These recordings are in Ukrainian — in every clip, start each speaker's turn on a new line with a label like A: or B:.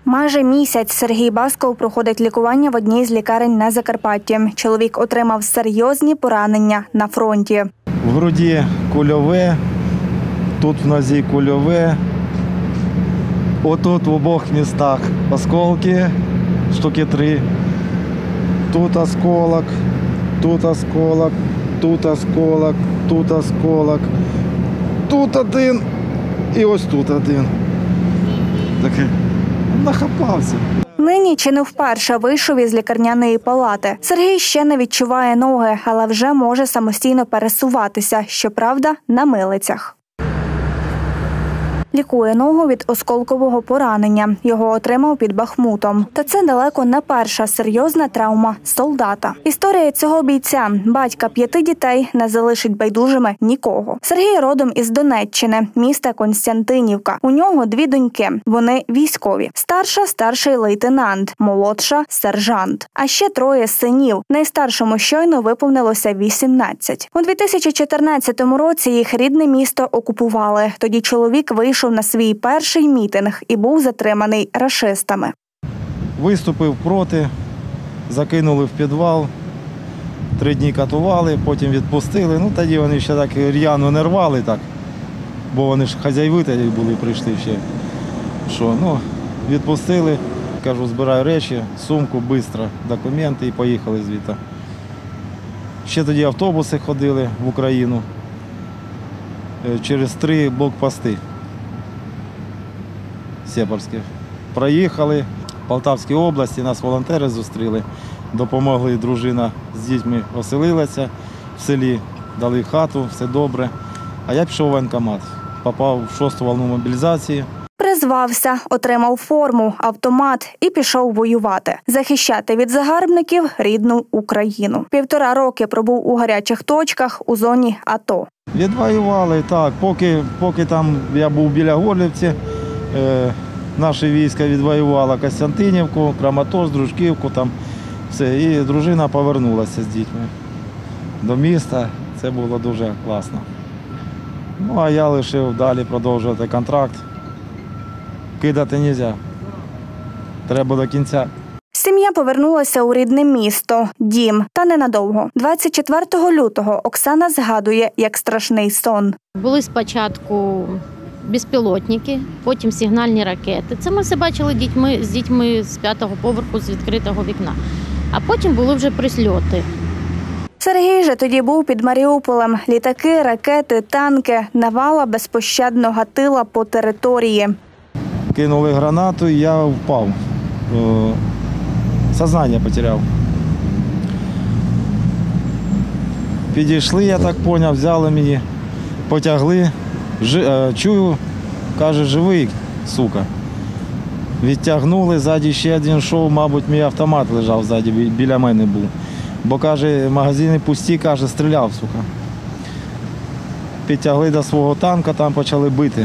A: Майже місяць Сергій Басков проходить лікування в одній з лікарень на Закарпатті. Чоловік отримав серйозні поранення на фронті.
B: В груді кульове, тут в нозі кульове, отут в обох містах осколки, штуки 3. Тут осколок, тут осколок, тут осколок, тут осколок, тут один і ось тут один. Таке нахапався.
A: Нині чи не вперше вийшов із лікарняної палати. Сергій ще не відчуває ноги, але вже може самостійно пересуватися, щоправда, на милицях. Лікує ногу від осколкового поранення. Його отримав під Бахмутом. Та це далеко не перша серйозна травма солдата. Історія цього бійця, батька 5 дітей, не залишить байдужими нікого. Сергій родом із Донеччини, міста Константинівка. У нього 2 доньки. Вони військові. Старша – старший лейтенант, молодша – сержант. А ще 3 синів. Найстаршому щойно виповнилося 18. У 2014 році їх рідне місто окупували. Тоді чоловік вийшов на свій перший мітинг і був затриманий рашистами.
B: Виступив проти, закинули в підвал, 3 дні катували, потім відпустили. Ну, тоді вони ще так р'яно не рвали, так, бо вони ж хазяїви тоді були, прийшли ще. Що, ну, відпустили, кажу, збираю речі, сумку, швидко, документи і поїхали звідти. Ще тоді автобуси ходили в Україну через 3 блокпости. Сєпарські. Проїхали в Полтавській області, нас волонтери зустріли, допомогли, дружина з дітьми оселилася в селі, дали хату, все добре. А я пішов в воєнкомат, попав в 6-ту волну мобілізації.
A: Призвався, отримав форму, автомат і пішов воювати. Захищати від загарбників рідну Україну. 1,5 роки пробув у гарячих точках у зоні АТО.
B: Відвоювали, так, поки там я був біля Горлівці, наші війська відвоювали Костянтинівку, Краматорськ, Дружківку, там все. І дружина повернулася з дітьми до міста. Це було дуже класно. Ну, а я лишив далі продовжувати контракт. Кидати не можна. Треба до кінця.
A: Сім'я повернулася у рідне місто, дім, та ненадовго. 24 лютого Оксана згадує, як страшний сон.
C: Були спочатку безпілотники, потім сигнальні ракети. Це ми все бачили з дітьми з 5-го поверху з відкритого вікна. А потім були вже прильоти.
A: Сергій же тоді був під Маріуполем. Літаки, ракети, танки, навала безпощадно гатила по території.
B: Кинули гранату, і я впав. Сознання потеряв. Підійшли, я так зрозумів, взяли мені, потягли. Чую, каже, живий, сука. Відтягнули, ззаді ще один йшов, мабуть, мій автомат лежав ззаді, біля мене був. Бо, каже, магазини пусті, каже, стріляв, сука. Підтягли до свого танка, там почали бити.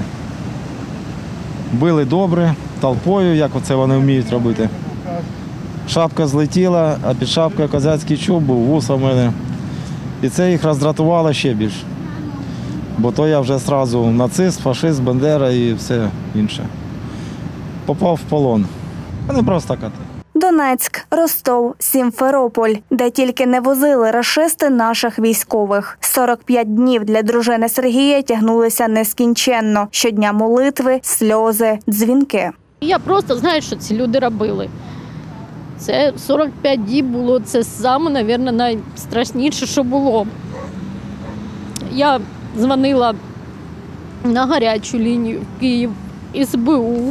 B: Били добре, толпою, як оце вони вміють робити. Шапка злетіла, а під шапкою козацький чуб був, вуса в мене. І це їх роздратувало ще більше. Бо то я вже одразу нацист, фашист, бандера і все інше. Попав в полон. Вони просто коти.
A: Донецьк, Ростов, Сімферополь, де тільки не возили рашисти наших військових. 45 днів для дружини Сергія тягнулися нескінченно. Щодня молитви, сльози, дзвінки.
C: Я просто знаю, що ці люди робили. Це 45 діб було, це саме, мабуть, найстрашніше, що було. Я дзвонила на гарячу лінію в Київ, СБУ.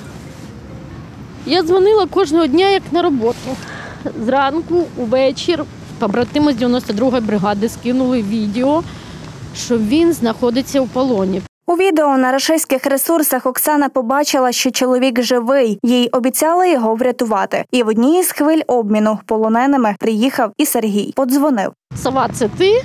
C: Я дзвонила кожного дня, як на роботу. Зранку, увечір, побратими з 92-ї бригади скинули відео, що він знаходиться у полоні.
A: У відео на рашистських ресурсах Оксана побачила, що чоловік живий. Їй обіцяли його врятувати. І в одній із хвиль обміну полоненими приїхав і Сергій. Подзвонив.
C: Сова, це ти?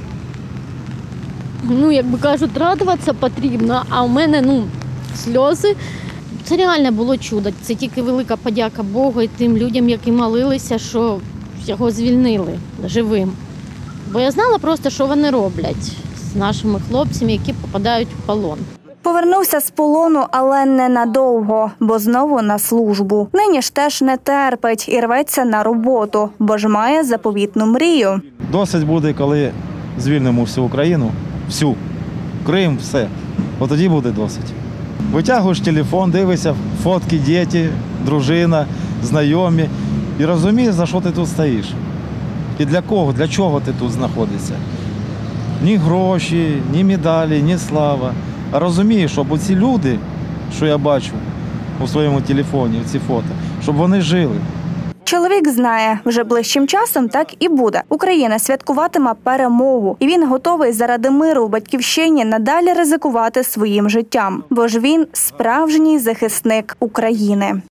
C: Ну, як би кажуть, радуватися потрібно, а у мене, сльози. Це реально було чудо. Це тільки велика подяка Богу і тим людям, які молилися, що його звільнили живим. Бо я знала просто, що вони роблять з нашими хлопцями, які попадають в полон.
A: Повернувся з полону, але ненадовго, бо знову на службу. Нині ж теж не терпить і рветься на роботу, бо ж має заповітну мрію.
B: Досить буде, коли звільнимо всю Україну, всю, Крим, все. От тоді буде досить. Витягуєш телефон, дивишся, фотки, діти, дружина, знайомі і розумієш, за що ти тут стоїш. І для кого, для чого ти тут знаходишся. Ні гроші, ні медалі, ні слава. А розумієш, щоб оці люди, що я бачу у своєму телефоні, ці фото, щоб вони жили.
A: Чоловік знає, вже ближчим часом так і буде. Україна святкуватиме перемогу, і він готовий заради миру у батьківщині надалі ризикувати своїм життям, бо ж він справжній захисник України.